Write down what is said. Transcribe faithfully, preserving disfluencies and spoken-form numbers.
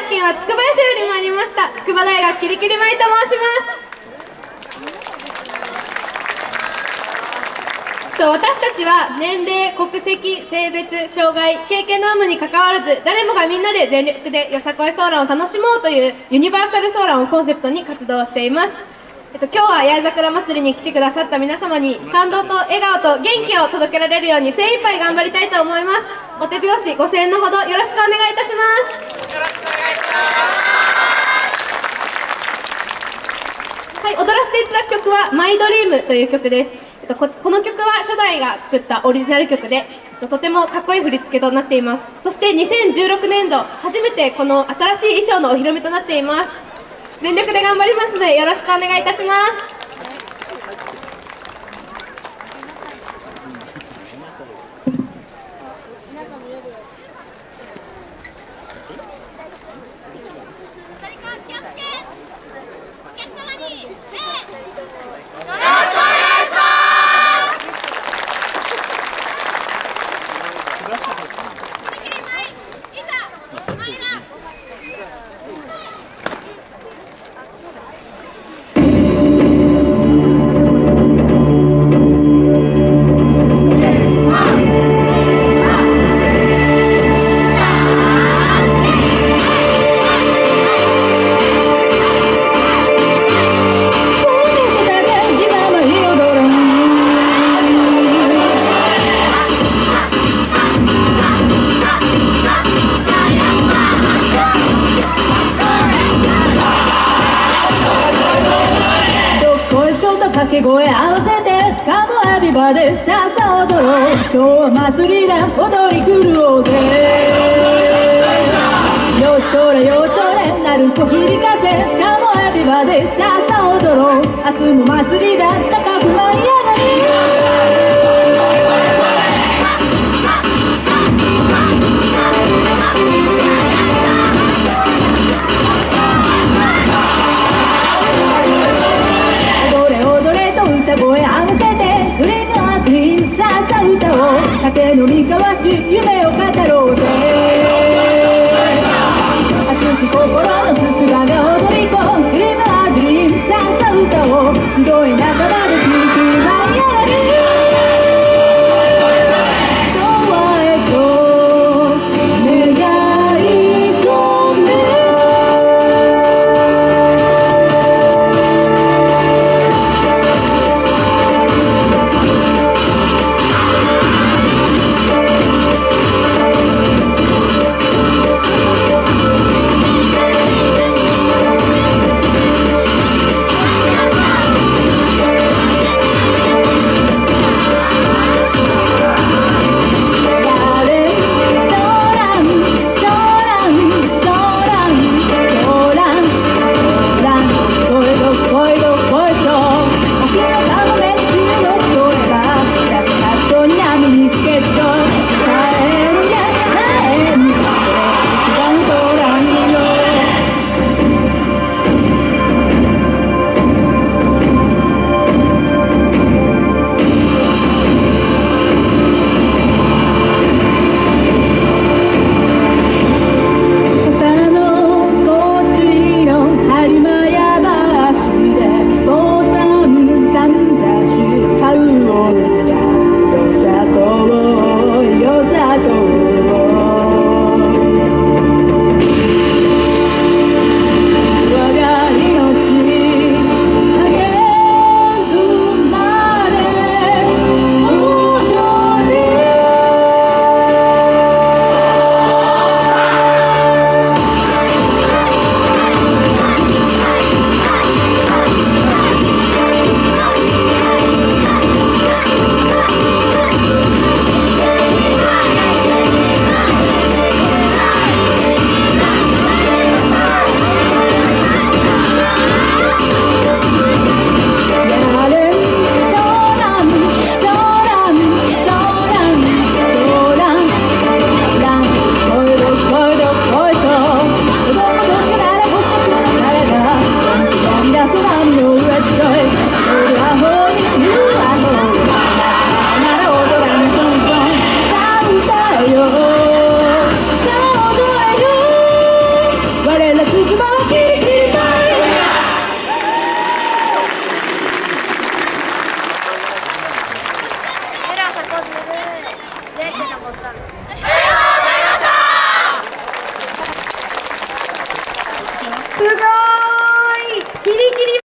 学研は筑波市より参りました筑波大学キリキリ舞と申しますと。私たちは年齢、国籍、性別、障害、経験の有無にかかわらず誰もがみんなで全力でよさこいソーランを楽しもうというユニバーサルソーランをコンセプトに活動しています。えっと、今日は八重桜祭りに来てくださった皆様に感動と笑顔と元気を届けられるように精一杯頑張りたいと思います。お手拍子ご声援のほどよろしくお願いいたします。 よろしくお願いします。 はい、踊らせていただく曲は「マイドリーム」という曲です。えっと、こ, この曲は初代が作ったオリジナル曲で、えっと、とてもかっこいい振り付けとなっています。そしてにせんじゅうろくねんど初めてこの新しい衣装のお披露目となっています。全力で頑張りますのでよろしくお願いいたします。 掛け声合わせてカモアビバでさあさあ踊ろう。今日は祭りだ踊り狂おうぜ。よしそれよしそれなると響かせカモアビバでさあさあ踊ろう。明日も祭りだ高く舞い上がり。歌声合わせてドリームアドリームさあさあ歌おう。酒飲み交わし夢を語ろうぜ。熱き心の筒が踊り子ドリームアドリームさあさあ歌おう。白い仲間でキリキリ舞い上がり。永遠と願い込めつばをキリキリとメラサコズル全部登ったの